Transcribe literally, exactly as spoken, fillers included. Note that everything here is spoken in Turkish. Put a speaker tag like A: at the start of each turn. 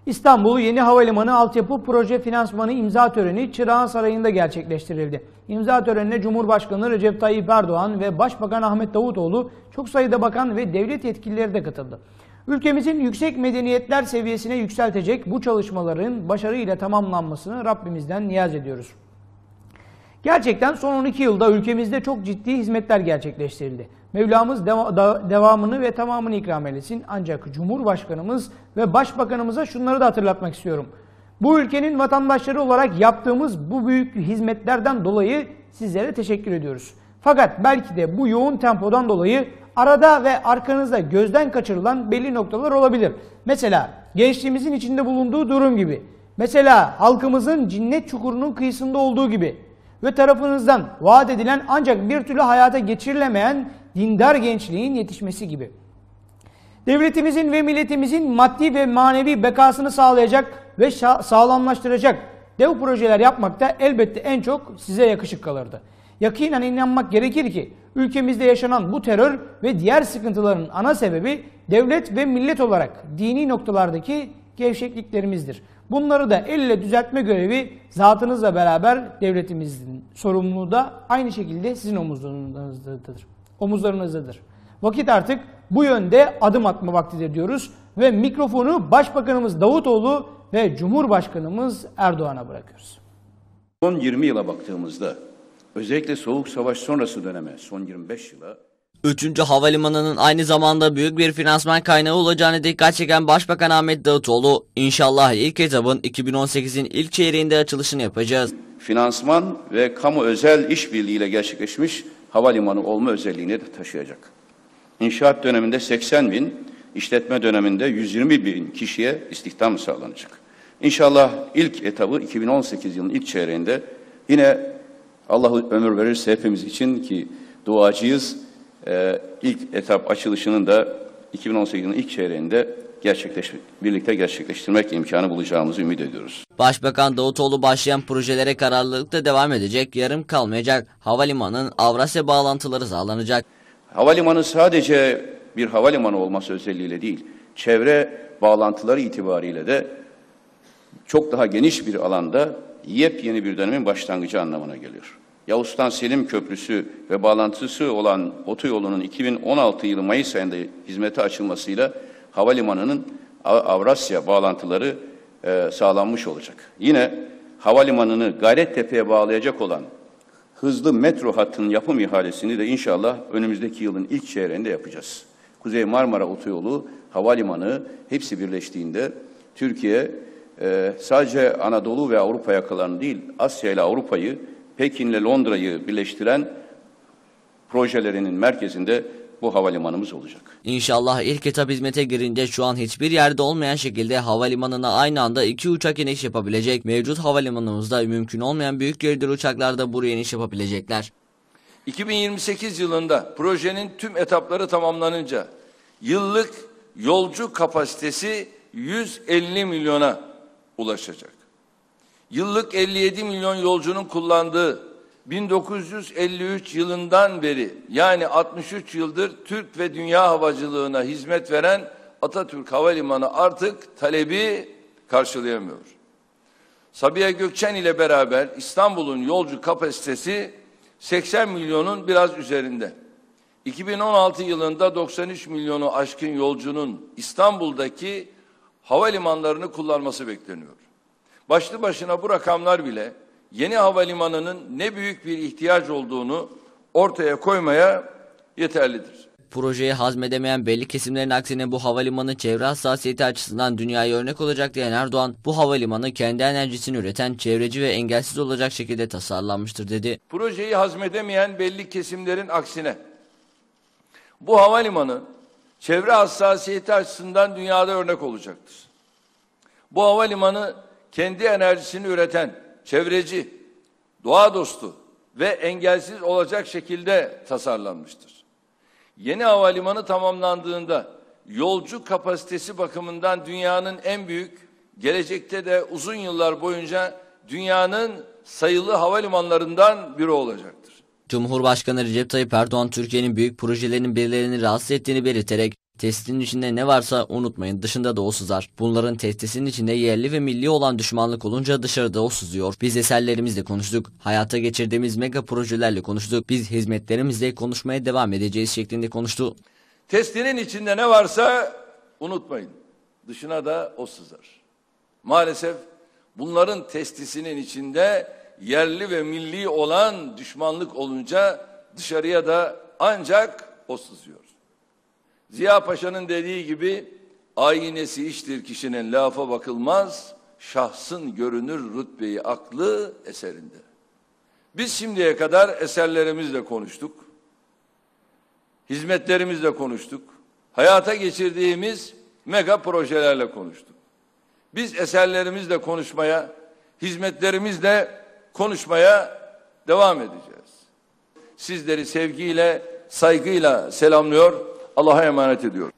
A: İstanbul Yeni Havalimanı Altyapı Proje Finansmanı imza töreni Çırağan Sarayı'nda gerçekleştirildi. İmza törenine Cumhurbaşkanı Recep Tayyip Erdoğan ve Başbakan Ahmet Davutoğlu, çok sayıda bakan ve devlet yetkilileri de katıldı. Ülkemizin yüksek medeniyetler seviyesine yükseltecek bu çalışmaların başarıyla tamamlanmasını Rabbimizden niyaz ediyoruz. Gerçekten son on iki yılda ülkemizde çok ciddi hizmetler gerçekleştirildi. Mevlamız deva da devamını ve tamamını ikram eylesin. Ancak Cumhurbaşkanımız ve Başbakanımıza şunları da hatırlatmak istiyorum. Bu ülkenin vatandaşları olarak yaptığımız bu büyük hizmetlerden dolayı sizlere teşekkür ediyoruz. Fakat belki de bu yoğun tempodan dolayı arada ve arkanızda gözden kaçırılan belli noktalar olabilir. Mesela gençliğimizin içinde bulunduğu durum gibi. Mesela halkımızın cinnet çukurunun kıyısında olduğu gibi. Ve tarafınızdan vaat edilen ancak bir türlü hayata geçirilemeyen dindar gençliğin yetişmesi gibi. Devletimizin ve milletimizin maddi ve manevi bekasını sağlayacak ve sağlamlaştıracak dev projeler yapmakta elbette en çok size yakışık kalırdı. Yakinen inanmak gerekir ki ülkemizde yaşanan bu terör ve diğer sıkıntıların ana sebebi devlet ve millet olarak dini noktalardaki gevşekliklerimizdir. Bunları da el ile düzeltme görevi zatınızla beraber devletimizin sorumluluğu da aynı şekilde sizin omuzlarınızdadır. omuzlarınızdadır. Vakit artık bu yönde adım atma vaktidir diyoruz ve mikrofonu Başbakanımız Davutoğlu ve Cumhurbaşkanımız Erdoğan'a bırakıyoruz.
B: Son yirmi yıla baktığımızda, özellikle Soğuk Savaş sonrası döneme, son yirmi beş yıla,
C: Üçüncü havalimanının aynı zamanda büyük bir finansman kaynağı olacağını dikkat çeken Başbakan Ahmet Davutoğlu, inşallah ilk etapın iki bin on sekizin ilk çeyreğinde açılışını yapacağız.
B: Finansman ve kamu özel işbirliğiyle gerçekleşmiş havalimanı olma özelliğini de taşıyacak. İnşaat döneminde seksen bin, işletme döneminde yüz yirmi bin kişiye istihdam sağlanacak. İnşallah ilk etabı iki bin on sekiz yılının ilk çeyreğinde, yine Allah ömür verirse hepimiz için ki duacıyız, Ee, ilk etap açılışının da iki bin on sekizin ilk çeyreğinde gerçekleş birlikte gerçekleştirmek imkanı bulacağımızı ümit ediyoruz.
C: Başbakan Davutoğlu başlayan projelere kararlılıkla devam edecek, yarım kalmayacak. Havalimanının Avrasya bağlantıları sağlanacak.
B: Havalimanı sadece bir havalimanı olması özelliğiyle değil, çevre bağlantıları itibariyle de çok daha geniş bir alanda yepyeni bir dönemin başlangıcı anlamına geliyor. Yavuz Sultan Selim Köprüsü ve bağlantısı olan otoyolunun iki bin on altı yılı Mayıs ayında hizmete açılmasıyla havalimanının Avrasya bağlantıları e, sağlanmış olacak. Yine havalimanını Gayrettepe'ye bağlayacak olan hızlı metro hattının yapım ihalesini de inşallah önümüzdeki yılın ilk çeyreğinde yapacağız. Kuzey Marmara Otoyolu, havalimanı hepsi birleştiğinde Türkiye e, sadece Anadolu ve Avrupa yakalarını değil, Asya ile Avrupa'yı, Pekin ile Londra'yı birleştiren projelerinin merkezinde bu havalimanımız olacak.
C: İnşallah ilk etap hizmete girince şu an hiçbir yerde olmayan şekilde havalimanına aynı anda iki uçak iniş yapabilecek. Mevcut havalimanımızda mümkün olmayan büyük gövdeli uçaklar da buraya iniş yapabilecekler.
D: iki bin yirmi sekiz yılında projenin tüm etapları tamamlanınca yıllık yolcu kapasitesi yüz elli milyona ulaşacak. Yıllık elli yedi milyon yolcunun kullandığı bin dokuz yüz elli üç yılından beri, yani altmış üç yıldır Türk ve dünya havacılığına hizmet veren Atatürk Havalimanı artık talebi karşılayamıyor. Sabiha Gökçen ile beraber İstanbul'un yolcu kapasitesi seksen milyonun biraz üzerinde. iki bin on altı yılında doksan üç milyonu aşkın yolcunun İstanbul'daki havalimanlarını kullanması bekleniyor. Başlı başına bu rakamlar bile yeni havalimanının ne büyük bir ihtiyaç olduğunu ortaya koymaya yeterlidir.
C: Projeyi hazmedemeyen belli kesimlerin aksine bu havalimanı çevre hassasiyeti açısından dünyaya örnek olacak diyen Erdoğan, bu havalimanı kendi enerjisini üreten, çevreci ve engelsiz olacak şekilde tasarlanmıştır dedi.
D: Projeyi hazmedemeyen belli kesimlerin aksine bu havalimanı çevre hassasiyeti açısından dünyada örnek olacaktır. Bu havalimanı kendi enerjisini üreten, çevreci, doğa dostu ve engelsiz olacak şekilde tasarlanmıştır. Yeni havalimanı tamamlandığında yolcu kapasitesi bakımından dünyanın en büyük, gelecekte de uzun yıllar boyunca dünyanın sayılı havalimanlarından biri olacaktır.
C: Cumhurbaşkanı Recep Tayyip Erdoğan, Türkiye'nin büyük projelerinin birilerini rahatsız ettiğini belirterek, Testinin içinde ne varsa unutmayın, dışında da o sızar. Bunların testinin içinde yerli ve milli olan düşmanlık olunca dışarıda o sızıyor. Biz eserlerimizle konuştuk. Hayata geçirdiğimiz mega projelerle konuştuk. Biz hizmetlerimizle konuşmaya devam edeceğiz şeklinde konuştu.
D: Testinin içinde ne varsa unutmayın. Dışına da o sızar. Maalesef bunların testisinin içinde yerli ve milli olan düşmanlık olunca dışarıya da ancak o sızıyor. Ziya Paşa'nın dediği gibi aynesi iştir kişinin, lafa bakılmaz, şahsın görünür rütbeyi aklı eserinde. Biz şimdiye kadar eserlerimizle konuştuk, hizmetlerimizle konuştuk, hayata geçirdiğimiz mega projelerle konuştuk. Biz eserlerimizle konuşmaya, hizmetlerimizle konuşmaya devam edeceğiz. Sizleri sevgiyle, saygıyla selamlıyor, Allah'a emanet ediyorum.